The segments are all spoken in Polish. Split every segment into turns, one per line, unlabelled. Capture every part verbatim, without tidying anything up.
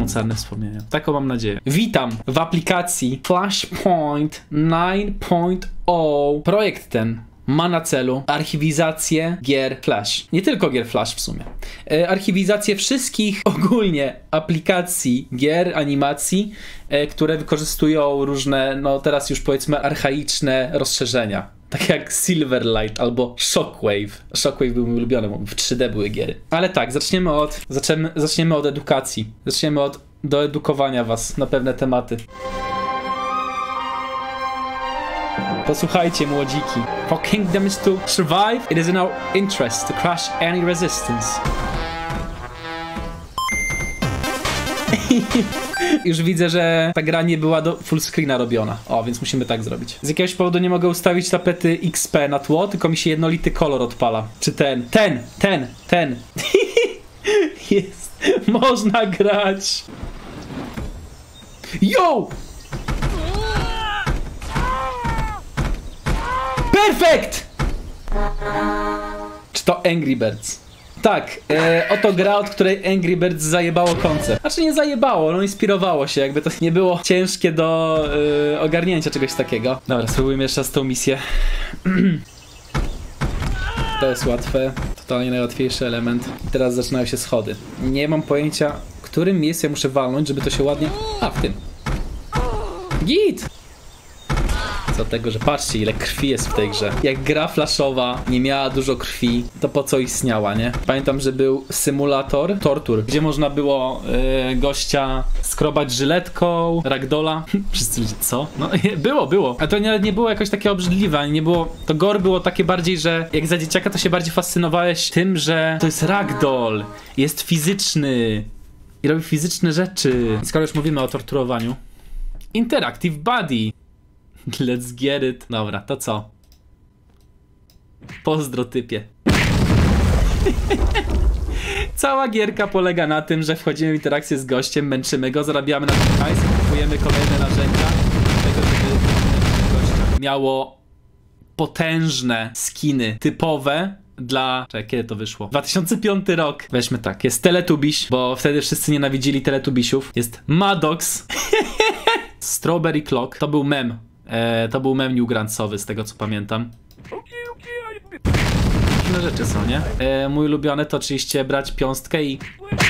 mocarne wspomnienia. Taką mam nadzieję. Witam w aplikacji Flashpoint dziewięć zero. Projekt ten ma na celu archiwizację gier Flash. Nie tylko gier Flash w sumie. E, archiwizację wszystkich ogólnie aplikacji, gier, animacji, e, które wykorzystują różne, no teraz już powiedzmy archaiczne rozszerzenia. Tak jak Silverlight albo Shockwave. Shockwave był mój ulubiony, bo w trzy D były giery. Ale tak, zaczniemy od, zaczniemy, zaczniemy od edukacji. Zaczniemy od doedukowania was na pewne tematy. Posłuchajcie, młodziki. For kingdom is to survive, it is in our interest to crush any resistance. Już widzę, że ta gra nie była do full screena robiona. O, więc musimy tak zrobić. Z jakiegoś powodu nie mogę ustawić tapety X P na tło, tylko mi się jednolity kolor odpala. Czy ten? Ten! Ten! Ten! Jest! Można grać! Yo! Perfekt! Czy to Angry Birds? Tak, e, oto gra, od której Angry Birds zajebało koncept. Znaczy nie zajebało, no inspirowało się, jakby to nie było ciężkie do e, ogarnięcia czegoś takiego. Dobra, spróbujmy jeszcze raz tą misję. To jest łatwe, totalnie najłatwiejszy element. I teraz zaczynają się schody. Nie mam pojęcia, w którym miejscu ja muszę walnąć, żeby to się ładnie... A, w tym. Git! Do tego, że patrzcie, ile krwi jest w tej grze. Jak gra flashowa nie miała dużo krwi, to po co istniała, nie? Pamiętam, że był symulator tortur, gdzie można było yy, gościa skrobać żyletką, ragdola. Wszyscy ludzie, co? No było, było. A to nie, nie było jakoś takie obrzydliwe, nie było... To gore było takie bardziej, że jak za dzieciaka to się bardziej fascynowałeś tym, że to jest ragdoll, jest fizyczny i robi fizyczne rzeczy. Skoro już mówimy o torturowaniu. Interactive Body. Let's get it. Dobra, to co? Pozdro, typie. Cała gierka polega na tym, że wchodzimy w interakcję z gościem, męczymy go, zarabiamy na tym hajs, kupujemy kolejne narzędzia do tego, żeby gościa miało potężne skiny typowe dla... Czekaj, kiedy to wyszło? dwa tysiące piąty rok. Weźmy tak, jest Teletubbies, bo wtedy wszyscy nienawidzili Teletubbiesiów. Jest Maddox. Strawberry Clock. To był mem. E, to był mem newgrancowy, z tego co pamiętam. Różne rzeczy są, nie? E, mój ulubiony to oczywiście brać piąstkę i...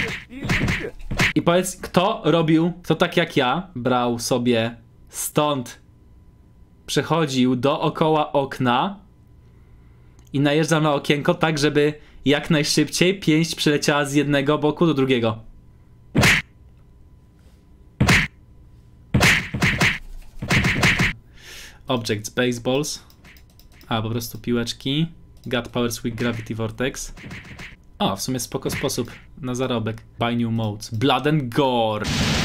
I powiedz, kto robił, kto tak jak ja, brał sobie stąd, przechodził dookoła okna i najeżdżał na okienko tak, żeby jak najszybciej pięść przeleciała z jednego boku do drugiego. Objects, baseballs. A, po prostu piłeczki. God powers weak gravity vortex. O, w sumie spoko sposób na zarobek. Buy new modes. Blood and gore.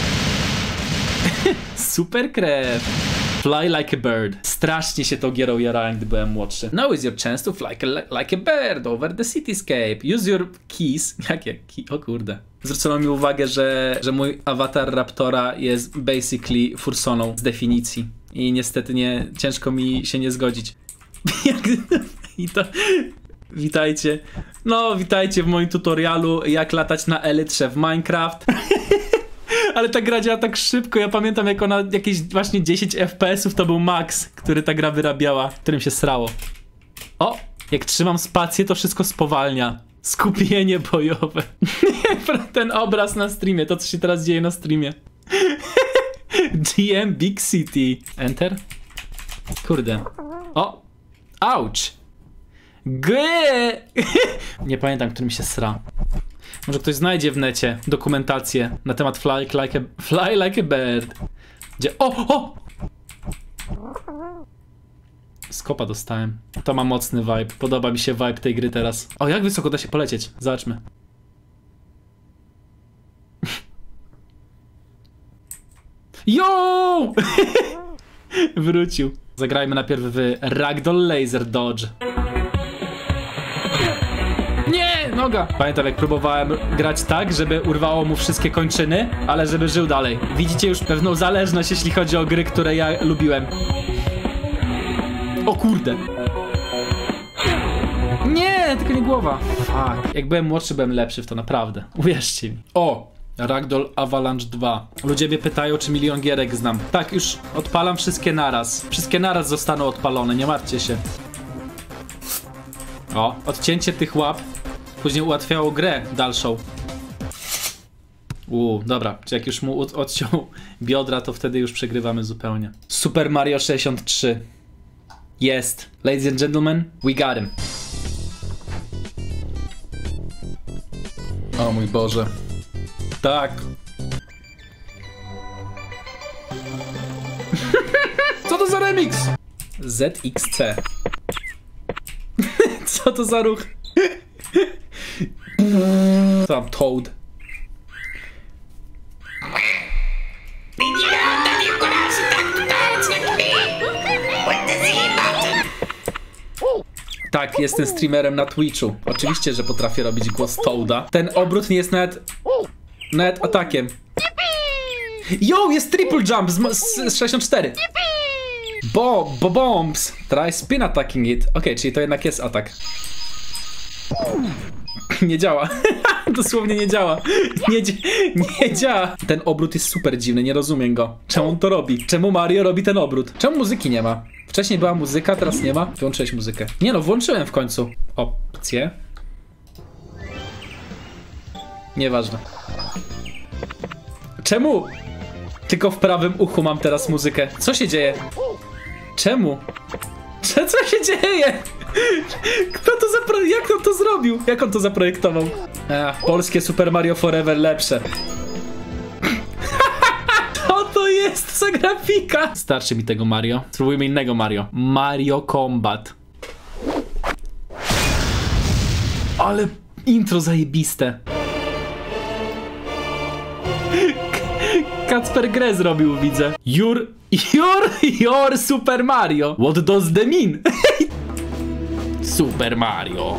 Super krew. Fly like a bird. Strasznie się tą gierą jarałem, gdy byłem młodszy. Now is your chance to fly like a bird over the cityscape. Use your keys. Jakie key? O kurde. Zwrócono mi uwagę, że, że mój awatar Raptora jest basically fursoną z definicji. I niestety nie, ciężko mi się nie zgodzić. I to... Witajcie. No, witajcie w moim tutorialu, jak latać na elytrze w Minecraft. Ale ta gra działa tak szybko. Ja pamiętam, jak ona jakieś właśnie dziesięć F P S ów to był max, który ta gra wyrabiała, którym się srało. O! Jak trzymam spację, to wszystko spowalnia. Skupienie bojowe. Ten obraz na streamie, to co się teraz dzieje na streamie. G M Big City. Enter. Kurde. O! Ouch! Gee! Nie pamiętam, którym się sra. Może ktoś znajdzie w necie dokumentację na temat fly like a, fly like a bird. Gdzie... O! O! Skopa dostałem. To ma mocny vibe. Podoba mi się vibe tej gry teraz. O, jak wysoko da się polecieć? Zobaczmy. Yo! Wrócił. Zagrajmy najpierw w Ragdoll Laser Dodge. Nie! Noga! Pamiętam, jak próbowałem grać tak, żeby urwało mu wszystkie kończyny, ale żeby żył dalej. Widzicie już pewną zależność, jeśli chodzi o gry, które ja lubiłem. O kurde! Nie, tylko nie głowa. Fuck. Jak byłem młodszy, byłem lepszy w to, naprawdę. Uwierzcie mi. O! Ragdoll Avalanche dwa. Ludzie mnie pytają, czy milion gierek znam. Tak, już odpalam wszystkie naraz. Wszystkie naraz zostaną odpalone, nie martwcie się. O, odcięcie tych łap później ułatwiało grę dalszą. Uuu, dobra, czy jak już mu odciął biodra, to wtedy już przegrywamy zupełnie. Super Mario sześćdziesiąt trzy. Jest. Ladies and gentlemen, we got him. O mój Boże. Tak. Co to za remix? Z X C. Co to za ruch? Co tam, Toad? Tak, jestem streamerem na Twitchu. Oczywiście, że potrafię robić głos Toada. Ten obrót nie jest nawet... nawet atakiem. Yo, jest triple jump z, z, z sześćdziesiąt cztery. Bo, bo bombs. Try spin attacking it. Okej, okay, czyli to jednak jest atak. Nie działa. Dosłownie nie działa. Nie, nie działa. Ten obrót jest super dziwny, nie rozumiem go. Czemu on to robi? Czemu Mario robi ten obrót? Czemu muzyki nie ma? Wcześniej była muzyka, teraz nie ma. Wyłączyłeś muzykę. Nie no, włączyłem w końcu. Opcje. Nieważne. Czemu? Tylko w prawym uchu mam teraz muzykę. Co się dzieje? Czemu? Co, co się dzieje? Kto to zapro... Jak on to zrobił? Jak on to zaprojektował? Ach, polskie Super Mario Forever lepsze. Co to jest za grafika? Starczy mi tego Mario. Spróbujmy innego Mario. Mario Combat. Ale intro zajebiste. Kacper grę zrobił, widzę. Your, your, your Super Mario. What does that mean? Super Mario.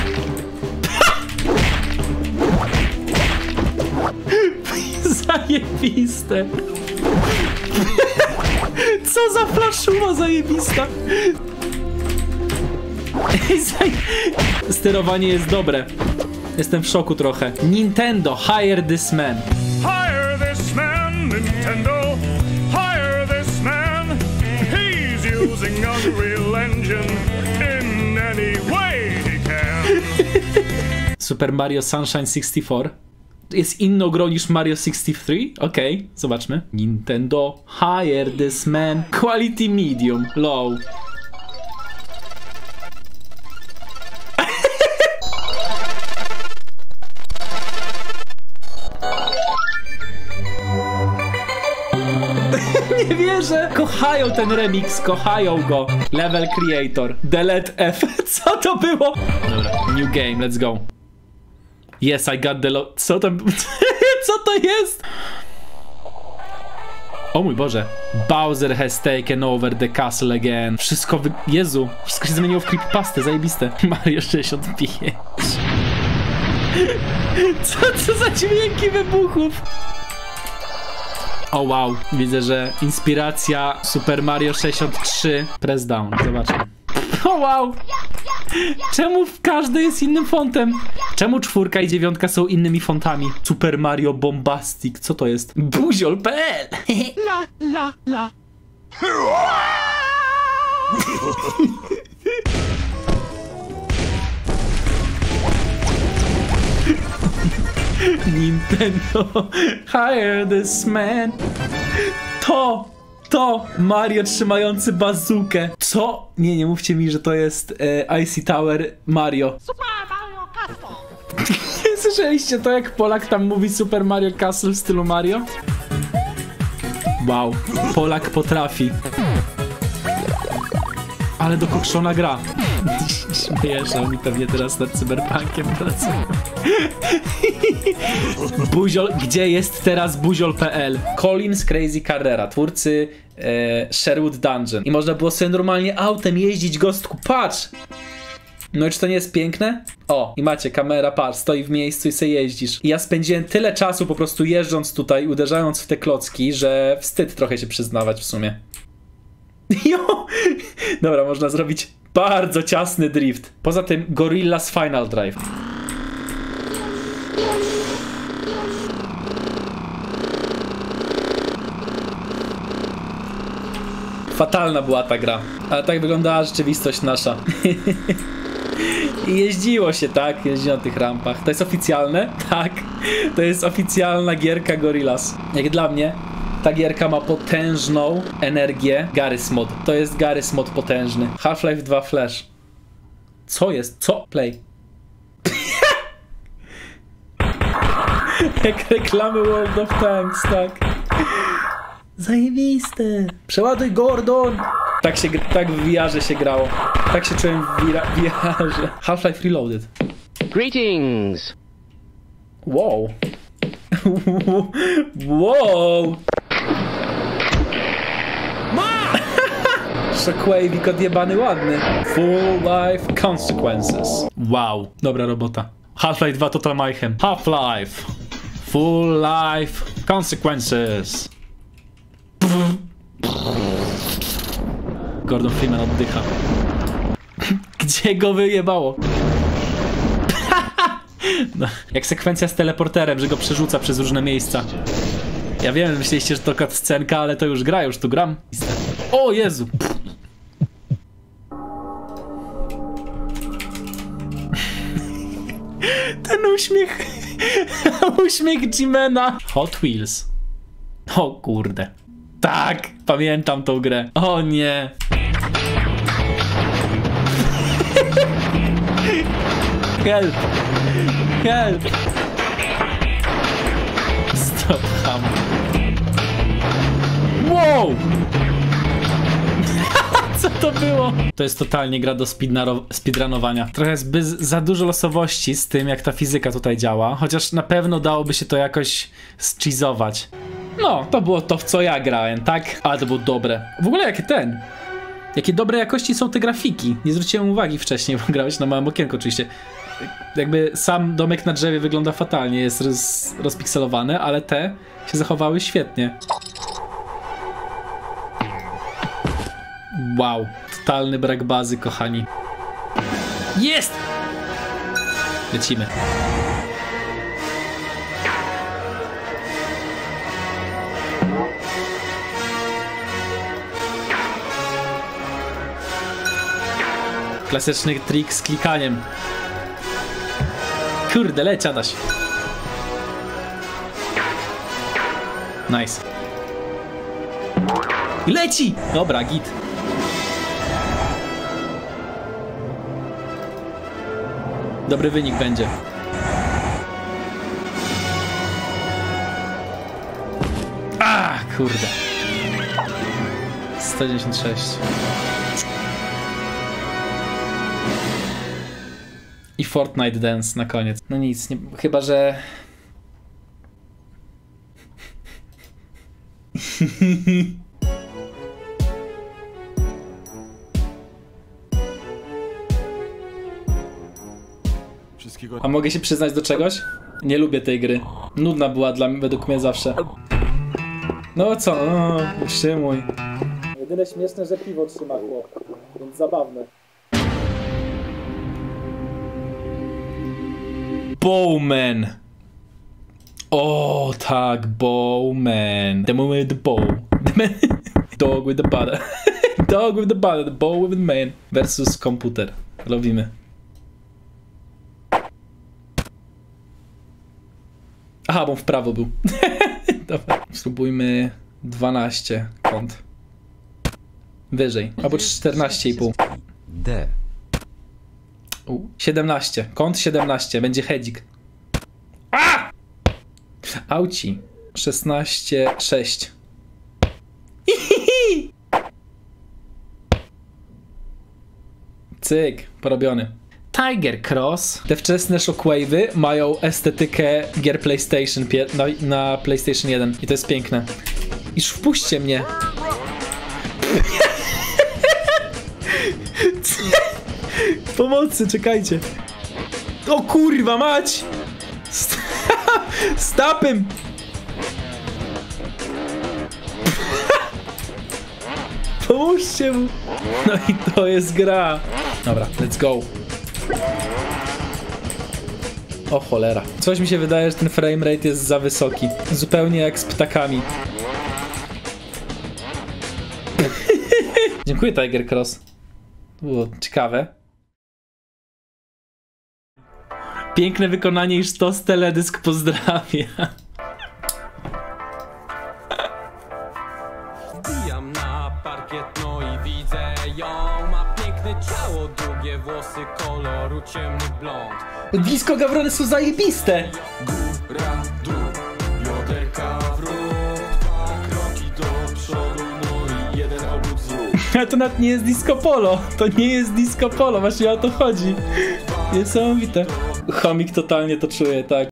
Zajebiste. Co za flaszuwa zajebista. Sterowanie jest dobre. Jestem w szoku trochę. Nintendo, hire this man.
Hire this man, Nintendo. Hire this man. He's using Unreal Engine in any way he can.
Super Mario Sunshine sixty-four. Jest inną grą niż Mario sixty-three? Okej, okay, zobaczmy. Nintendo, hire this man. Quality medium, low. Nie wierzę! Kochają ten remix, kochają go. Level creator. Delete F. Co to było? Dobra, new game, let's go. Yes, I got the lo... Co tam... Co to jest? O mój Boże. Bowser has taken over the castle again. Wszystko wy... Jezu. Wszystko się zmieniło w creepypastę, zajebiste. Mario sześćdziesiąt pięć. Co to za dźwięki wybuchów? O wow, widzę, że inspiracja Super Mario sześćdziesiąt trzy. Press down, zobaczmy. O wow! Czemu każdy jest innym fontem? Czemu czwórka i dziewiątka są innymi fontami? Super Mario Bombastic, co to jest? Buziol kropka pe el.
La, la, la.
Nintendo, hire this man. To, to Mario trzymający bazukę. Co? Nie, nie mówcie mi, że to jest e, Icy Tower Mario.
Super Mario Castle.
Słyszeliście to, jak Polak tam mówi Super Mario Castle w stylu Mario? Wow, Polak potrafi. Ale do kokszona gra. Śmiesz, że mi pewnie teraz nad cyberpunkiem pracuje. Buziol, gdzie jest teraz buziol kropka pe el? Collins Crazy Carrera, twórcy e, Sherwood Dungeon. I można było sobie normalnie autem jeździć, gostku. Patrz! No i czy to nie jest piękne? O, i macie kamera, patrz, stoi w miejscu i sobie jeździsz. I ja spędziłem tyle czasu po prostu jeżdżąc tutaj, uderzając w te klocki, że wstyd trochę się przyznawać w sumie. Jo! Dobra, można zrobić bardzo ciasny drift. Poza tym Gorilla's Final Drive. Fatalna była ta gra, ale tak wyglądała rzeczywistość nasza. I jeździło się, tak? Jeździło na tych rampach. To jest oficjalne? Tak. To jest oficjalna gierka Gorillaz. Jak dla mnie, ta gierka ma potężną energię. Garry's Mod. To jest Garry's Mod potężny. Half-Life dwa Flash. Co jest? Co? Play. Jak reklamy World of Tanks, tak. Zajebiste. Przeładuj Gordon. Tak się, tak w V R-ze się grało. Tak się czułem w V R-ze. Half-Life Reloaded.
Greetings.
Wow. Wow. Shockwave odjebany ładny. Full life consequences. Wow. Dobra robota. Half-Life dwa Total Mayhem. Half-Life. Full life consequences. Gordon Freeman oddycha. Gdzie go wyjebało? No, jak sekwencja z teleporterem, że go przerzuca przez różne miejsca. Ja wiem, myśleliście, że to cutscenka, ale to już gra, już tu gram. O Jezu! Ten uśmiech... uśmiech Jimena. Hot Wheels. O kurde. Tak, pamiętam tą grę. O nie. Help. Help. Stop ham. Wow. Co to było? To jest totalnie gra do speedrunowania. Trochę jest bez, za dużo losowości z tym, jak ta fizyka tutaj działa. Chociaż na pewno dałoby się to jakoś zcheezować. No, to było to, w co ja grałem, tak? Ale to było dobre. W ogóle jakie ten... Jakie dobre jakości są te grafiki. Nie zwróciłem uwagi wcześniej, bo grałeś na małym okienku oczywiście. Jakby sam domek na drzewie wygląda fatalnie, jest roz, rozpikselowany, ale te się zachowały świetnie. Wow, totalny brak bazy, kochani. Jest! Lecimy. Klasyczny trik z klikaniem. Kurde, leć, Adaś. Nice. Leci! Dobra, git. Dobry wynik będzie. A, kurde. sto dziewięćdziesiąt sześć. I Fortnite Dance na koniec. No nic, nie, chyba że... A mogę się przyznać do czegoś? Nie lubię tej gry. Nudna była dla mnie, według mnie zawsze. No co? No, utrzymuj. Jedyne śmieszne, że piwo trzyma chłop. Więc zabawne. Bowman. O tak, Bowman. The man with the bow. The man... Dog with the butter. Dog with the butter. The bow with the man. Versus komputer. Lubimy. Aha, bo w prawo był. Dobra. Spróbujmy dwanaście kąt. Wyżej. Albo czternaście i pół.
D.
U, siedemnaście. Kąt siedemnaście. Będzie hedzik. A! Auci. szesnaście sześć. Cyk. Porobiony. Tiger Cross. Te wczesne Shockwave'y mają estetykę gier PlayStation na, na PlayStation jeden. I to jest piękne. Iż wpuśćcie mnie. Pomocy, czekajcie. O kurwa mać! St Stapem! Pomóżcie mu! No i to jest gra. Dobra, let's go. O cholera. Coś mi się wydaje, że ten framerate jest za wysoki. Zupełnie jak z ptakami. Dziękuję, Tiger Cross. To było ciekawe. Piękne wykonanie i sztos teledysk pozdrawia.
Wbijam na parkiet, no i widzę ją. Ma piękne ciało, długie włosy koloru ciemny blond.
Disco Gawrony są zajebiste.
Góra, dół, bioderka w ruch. Dwa kroki do przodu, no i jeden obrót zrób.
Ale to nawet nie jest disco polo. To nie jest disco polo, właśnie o to chodzi. Niesamowite. Chomik totalnie to czuje, tak.